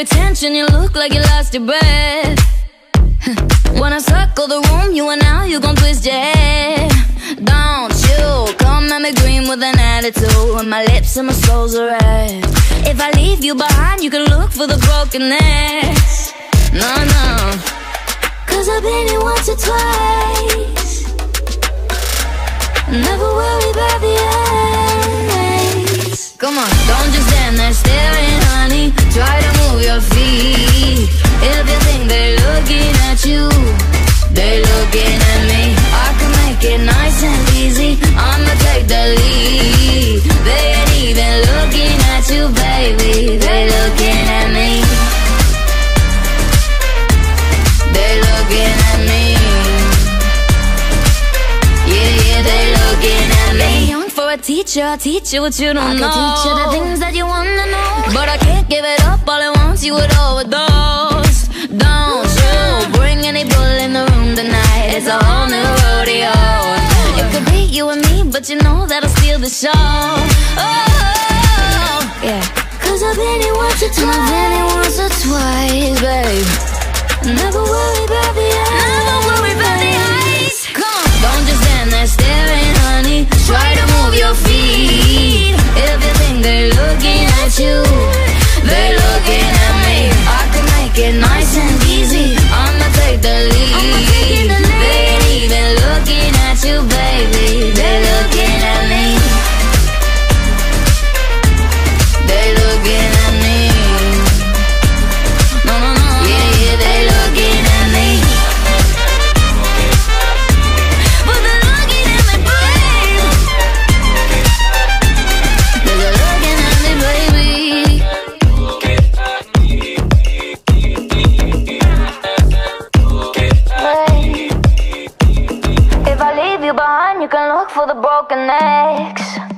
attention, you look like you lost your breath. When I circle the room, you and now you gon' twist your head. Don't you come at me green with an attitude, and my lips and my soul's are red. If I leave you behind, you can look for the broken necks. No, no, 'cause I've been here once or twice. Never worry about the ends. Come on, don't just stand there staring, honey. Try to move your feet. If you think they're looking at you, they're looking at me. I can make it nice and easy. I'ma take the lead. They ain't even looking at you, baby. They're looking at me. They're looking at me. Yeah, yeah, they're looking at me. Young for a teacher, I'll teach you what you don't know. I can teach you the things that you wanna know, but I can't give it up all at once. You would overdose. Don't you bring any bull in the room tonight. It's a whole new rodeo. It could be you and me, but you know that'll steal the show. Oh, yeah. 'Cause I've been here once or twice. I've been here once or twice, babe. Never worry about the ice. Never worry about the ice. Come on, don't just stand there staring, honey. Try to move your feet. If you think they're looking at you, they're looking at me. I can make it nice and easy. I'ma take the lead. They ain't even looking at you, baby. They're looking at me. They're looking at me. No, no, no. Yeah, yeah, they're looking at me. But they're looking at me, baby. They're looking at me, baby. If I leave you behind, you can look for the broken necks.